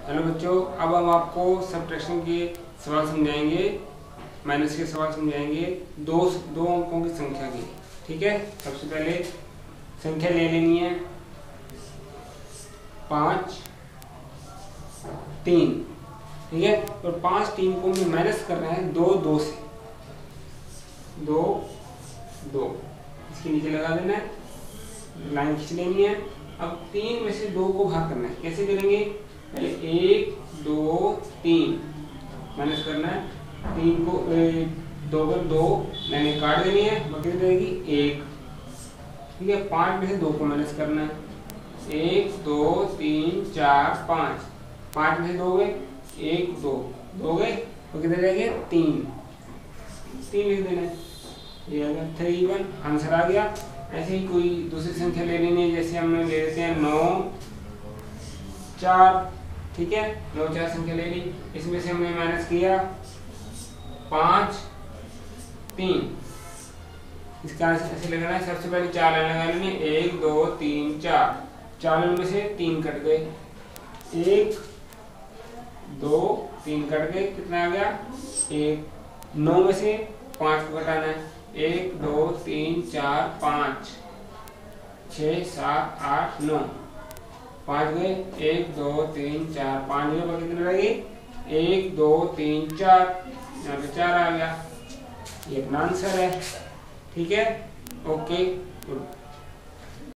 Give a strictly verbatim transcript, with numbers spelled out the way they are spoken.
Hello बच्चों, अब हम आपको सब्ट्रैक्शन के सवाल समझाएंगे, माइनस के सवाल समझाएंगे दो दो अंकों की संख्या की। ठीक है, सबसे पहले संख्या ले लेनी है पाँच तीन। ठीक है, और पाँच तीन को हमें माइनस करना है दो दो से, दो दो इसके नीचे लगा देना है, लाइन खींच लेनी है। अब तीन में से दो को भाग करना है, कैसे करेंगे? पहले एक दो तीन माइनस करना है, तीन को ए, दो पर दो मैंने काट देनी है, बची रहेगी एक। ठीक है, पाँच में से दो को माइनस करना है, एक दो तीन चार पाँच, पाँच में से दो गए, एक दो दो गए तो कितने रह गए? तीन, तीन लिख देना है, ये आ गया थ्री वन, आंसर आ गया। ऐसे ही कोई दूसरी संख्या ले लेनी है, जैसे हम ले लेते हैं नौ चार। ठीक है, नौ चार संख्या ले ली, इसमें से हमने माइनस किया पाँच तीन, इसका ऐसे लगाना है। सबसे पहले चार लाइन लगा लेनी है, एक दो तीन चार, चार लाइन में से तीन कट गए, एक दो तीन कट गए, कितना आ गया? एक। नौ में से पाँच को घटाना है, एक दो तीन चार पाँच छः सात आठ नौ, पाँच गए, एक दो तीन चार पाँच गए, बाकी कितने रह गए? एक दो तीन चार, यहाँ पे चार आ गया, ये अपना आंसर है। ठीक है, ओके गुड।